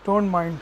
Don't mind.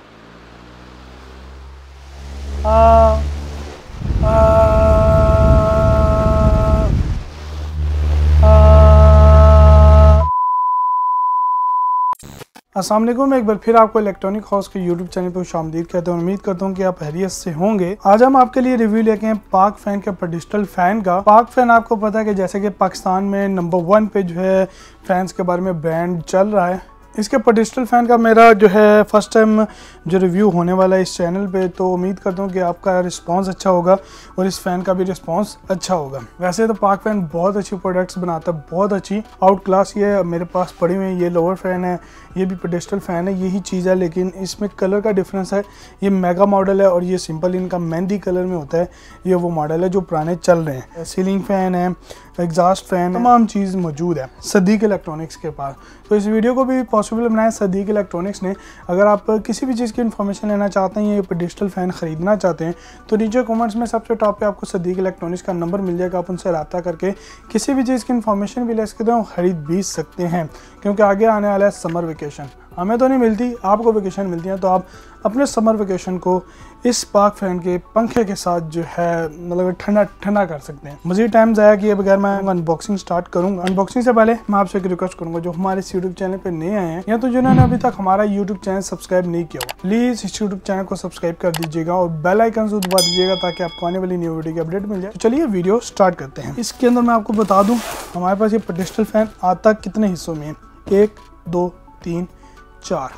अस्सलाम वालेकुम, एक बार फिर आपको इलेक्ट्रॉनिक हाउस के यूट्यूब चैनल पर खुशामदीद कहते हैं। उम्मीद करता हूँ कि आप खैरियत से होंगे। आज हम आपके लिए रिव्यू लेके हैं पाक फैन के पेडिस्टल फैन का। पाक फैन आपको पता है कि जैसे कि पाकिस्तान में नंबर 1 पे जो है फैंस के बारे में ब्रांड चल रहा है। इसके पेडिस्टल फैन का मेरा जो है फर्स्ट टाइम जो रिव्यू होने वाला है इस चैनल पे, तो उम्मीद करता हूँ कि आपका रिस्पांस अच्छा होगा और इस फैन का भी रिस्पांस अच्छा होगा। वैसे तो पाक फैन बहुत अच्छी प्रोडक्ट्स बनाता है, बहुत अच्छी आउट क्लास। ये मेरे पास पड़ी हुई है, ये लोअर फैन है, ये भी पेडिस्टल फैन है, यही चीज़ है, लेकिन इसमें कलर का डिफरेंस है। ये मेगा मॉडल है और ये सिंपल इनका मेहंदी कलर में होता है। ये वो मॉडल है जो पुराने चल रहे हैं। सीलिंग फैन है, एग्जॉस्ट फैन, तमाम चीज़ मौजूद है सदीक इलेक्ट्रॉनिक्स के पास। तो इस वीडियो को भी पॉसिबल बनाया सदीक इलेक्ट्रॉनिक्स ने। अगर आप किसी भी चीज़ की इन्फॉर्मेशन लेना चाहते हैं, ये पेडिस्टल फैन ख़रीदना चाहते हैं, तो नीचे कमेंट्स में सबसे टॉप पे आपको सदीक इलेक्ट्रॉनिक्स का नंबर मिल जाएगा। आप उनसे रब्ता करके किसी भी चीज़ की इन्फॉर्मेशन भी ले सकते हैं, खरीद भी सकते हैं। क्योंकि आगे आने वाला है समर वेकेशन, हमें तो नहीं मिलती, आपको वेकेशन मिलती है, तो आप अपने समर वेकेशन को इस पाक फैन के पंखे के साथ जो है मतलब ठंडा ठंडा कर सकते हैं। मज़ीद टाइम ज़ाया किए बगैर मैं अनबॉक्सिंग स्टार्ट करूंगा। अनबॉक्सिंग से पहले मैं आपसे एक रिक्वेस्ट करूंगा, जो हमारे इस यूट्यूब चैनल पे नए आए हैं या तो जिन्होंने अभी तक हमारा यूट्यूब चैनल सब्सक्राइब नहीं किया हो, प्लीज़ इस यूट्यूब चैनल को सब्सक्राइब कर दीजिएगा और बेल आइकन से दबा दीजिएगा ताकि आपको आने वाली न्यू वीडियो की अपडेट मिल जाए। तो चलिए वीडियो स्टार्ट करते हैं। इसके अंदर मैं आपको बता दूँ हमारे पास ये पेडिस्टल फैन आता कितने हिस्सों में है। 1 2 3 4।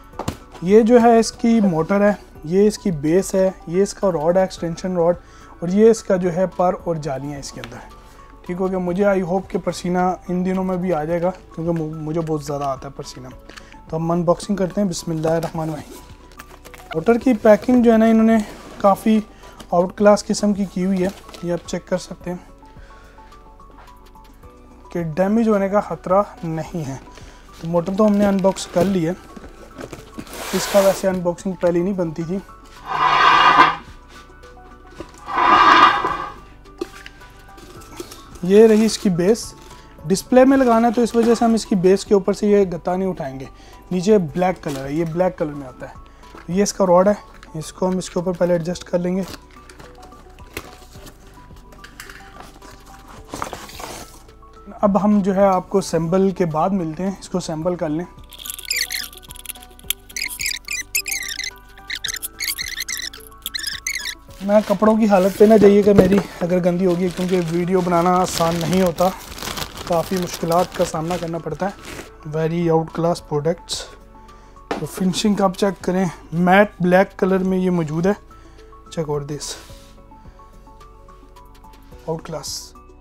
ये जो है इसकी मोटर है, ये इसकी बेस है, ये इसका रॉड है, एक्सटेंशन रॉड, और ये इसका जो है पर और जालियाँ इसके अंदर। ठीक हो गया। मुझे आई होप कि पसीना इन दिनों में भी आ जाएगा क्योंकि मुझे बहुत ज़्यादा आता है पसीना। तो हम अनबॉक्सिंग करते हैं। बिस्मिल्लाहिर्रहमानिर्रहीम। मोटर की पैकिंग जो है ना, इन्होंने काफ़ी आउट क्लास किस्म की हुई है। ये आप चेक कर सकते हैं कि डैमेज होने का ख़तरा नहीं है। तो मोटर तो हमने अनबॉक्स कर ली है। इसका वैसे अनबॉक्सिंग पहले नहीं बनती थी। ये रही इसकी बेस। डिस्प्ले में लगाना है तो इस वजह से हम इसकी बेस के ऊपर से ये गत्ता नहीं उठाएंगे। नीचे ब्लैक कलर है, ये ब्लैक कलर में आता है। ये इसका रॉड है, इसको हम इसके ऊपर पहले एडजस्ट कर लेंगे। अब हम जो है आपको असेंबल के बाद मिलते हैं। इसको असेंबल कर लें। मैं कपड़ों की हालत पे ना जाइएगा मेरी अगर गंदी होगी, क्योंकि वीडियो बनाना आसान नहीं होता, काफ़ी मुश्किलात का सामना करना पड़ता है। Very outclass products. तो फिनिशिंग आप चेक करें, मैट ब्लैक कलर में ये मौजूद है। Check out this, outclass.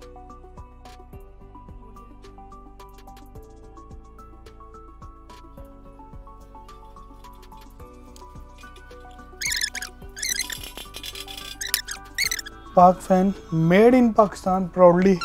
Pak fan made in Pakistan proudly.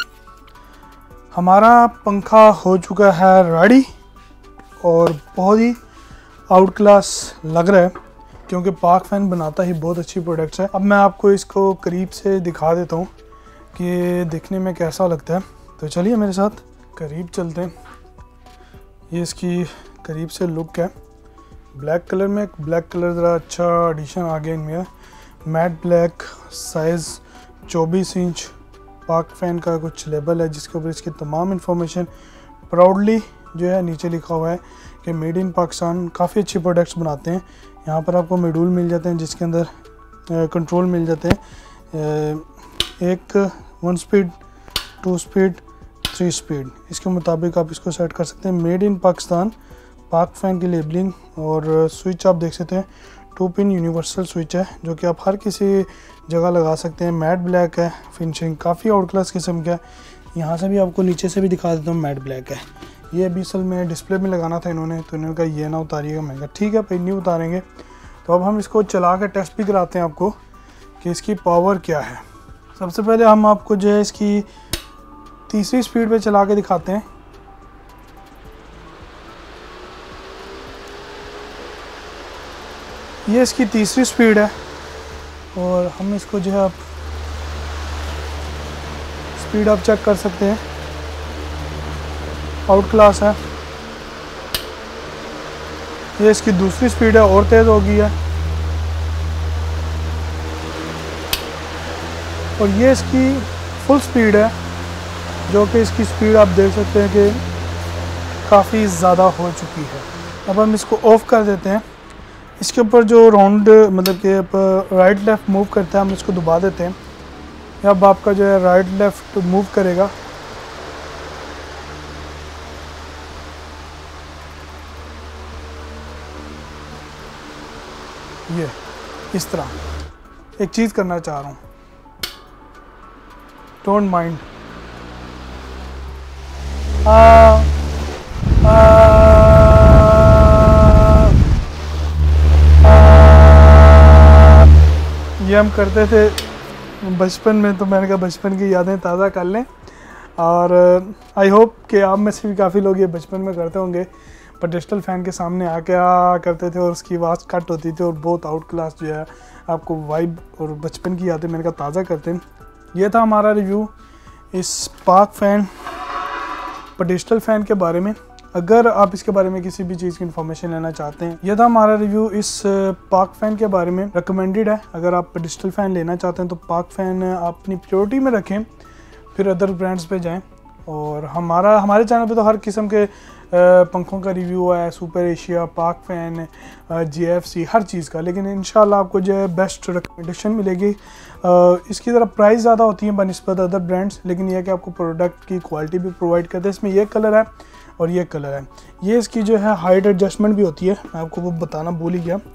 हमारा पंखा हो चुका है रेडी और बहुत ही आउट क्लास लग रहा है क्योंकि पाक फैन बनाता ही बहुत अच्छी प्रोडक्ट्स है। अब मैं आपको इसको करीब से दिखा देता हूँ कि देखने में कैसा लगता है। तो चलिए मेरे साथ करीब चलते हैं। ये इसकी करीब से लुक है। ब्लैक कलर में, ब्लैक कलर ज़रा अच्छा एडिशन आ गया इनमें। Matte black, size 24 inch. Pak fan का कुछ लेबल है जिसके ऊपर इसकी तमाम इंफॉर्मेशन प्राउडली जो है नीचे लिखा हुआ है कि मेड इन पाकिस्तान। काफ़ी अच्छी प्रोडक्ट्स बनाते हैं। यहाँ पर आपको मॉड्यूल मिल जाते हैं जिसके अंदर कंट्रोल मिल जाते हैं। एक 1 स्पीड, 2 स्पीड, 3 स्पीड। इसके मुताबिक आप इसको सेट कर सकते हैं। मेड इन पाकिस्तान पाक फैन की लेबलिंग। और स्विच आप देख सकते हैं 2 पिन यूनिवर्सल स्विच है जो कि आप हर किसी जगह लगा सकते हैं। मैट ब्लैक है, फिनिशिंग काफ़ी आउट क्लास किस्म का है। यहाँ से भी आपको नीचे से भी दिखा देता हूँ, मैट ब्लैक है। ये अभी असल में डिस्प्ले में लगाना था इन्होंने, तो इन्होंने कहा ये ना उतारिएगा। महंगा ठीक है भाई, नहीं उतारेंगे। तो अब हम इसको चला के टेस्ट भी कराते हैं आपको कि इसकी पावर क्या है। सबसे पहले हम आपको जो है इसकी तीसरी स्पीड पे चला के दिखाते हैं। ये इसकी तीसरी स्पीड है और हम इसको जो है आप स्पीड आप चेक कर सकते हैं, आउट क्लास है। ये इसकी दूसरी स्पीड है और तेज़ हो गई है। और ये इसकी फुल स्पीड है, जो कि इसकी स्पीड आप देख सकते हैं कि काफ़ी ज़्यादा हो चुकी है। अब हम इसको ऑफ कर देते हैं। इसके ऊपर जो राउंड मतलब कि राइट लेफ़्ट मूव करता है, हम इसको दबा देते हैं। अब आपका जो है राइट लेफ़्ट मूव करेगा। ये इस तरह एक चीज़ करना चाह रहा हूँ, डोंट माइंड। ये हम करते थे बचपन में, तो मैंने कहा बचपन की यादें ताज़ा कर लें। और आई होप कि आप में से भी काफ़ी लोग ये बचपन में करते होंगे। पेडेस्टल फ़ैन के सामने आके करते थे और उसकी आवाज़ कट होती थी और बहुत आउट क्लास जो है आपको वाइब और बचपन की यादें मैंने कहा ताज़ा करते हैं। ये था हमारा रिव्यू इस पाक फ़ैन पेडेस्टल फ़ैन के बारे में। अगर आप इसके बारे में किसी भी चीज़ की इन्फॉर्मेशन लेना चाहते हैं, यह था हमारा रिव्यू इस पाक फ़ैन के बारे में। रिकमेंडेड है, अगर आप पेडेस्टल फ़ैन लेना चाहते हैं तो पाक फ़ैन आप अपनी प्रायोरिटी में रखें, फिर अदर ब्रांड्स पे जाएं। और हमारे चैनल पे तो हर किस्म के पंखों का रिव्यू है, Super Asia, Pak fan, GFC, हर चीज़ का। लेकिन इंशाल्लाह आपको जो है बेस्ट रिकमेंडेशन मिलेगी। इसकी ज़रा प्राइस ज़्यादा होती है बनिस्बत अदर ब्रांड्स, लेकिन यह कि आपको प्रोडक्ट की क्वालिटी भी प्रोवाइड करते हैं। इसमें ये कलर है और ये कलर है। ये इसकी जो है हाइट एडजस्टमेंट भी होती है, मैं आपको वो बताना भूल ही गया।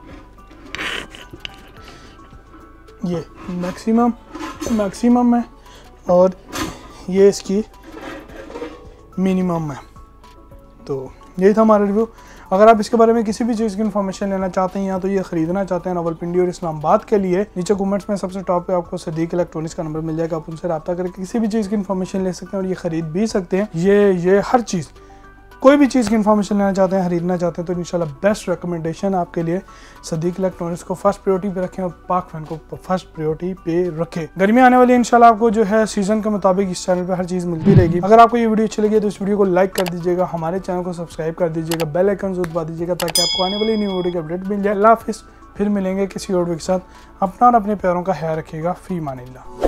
ये मैक्सिमम है और ये इसकी मिनिमम है। तो यही था हमारा रिव्यू। अगर आप इसके बारे में किसी भी चीज़ की इन्फॉर्मेशन लेना चाहते हैं या तो ये ख़रीदना चाहते हैं रावलपिंडी और इस्लामाबाद के लिए, नीचे कमेंट्स में सबसे टॉप पे आपको सदीक इलेक्ट्रॉनिक्स का नंबर मिल जाएगा। आप उनसे रब्ता करके किसी भी चीज़ की इन्फॉर्मेशन ले सकते हैं और ये ख़रीद भी सकते हैं। ये हर चीज़, कोई भी चीज़ की इन्फॉर्मेशन लेना चाहते हैं, खरीदना चाहते हैं, तो इंशाल्लाह बेस्ट रिकमेंडेशन आपके लिए सदीक इलेक्ट्रॉनिक्स को फर्स्ट प्रायोरिटी पे रखें और पाक फ़ैन को फर्स्ट प्रायोरिटी पे रखें। गर्मी आने वाली है, इंशाल्लाह आपको जो है सीजन के मुताबिक इस चैनल पे हर चीज़ मिलती रहेगी। अगर आपको ये वीडियो अच्छी लगी तो इस वीडियो को लाइक कर दीजिएगा, हमारे चैनल को सब्सक्राइब कर दीजिएगा, बेल आइकन जरूर दबा दीजिएगा ताकि आपको आने वाली न्यू वीडियो की अपडेट मिल जाए। अल्लाह हाफिज़, फिर मिलेंगे किसी और वीडियो के साथ। अपना और अपने प्यारों का ख्याल रखिएगा। फी मानिल्लाह।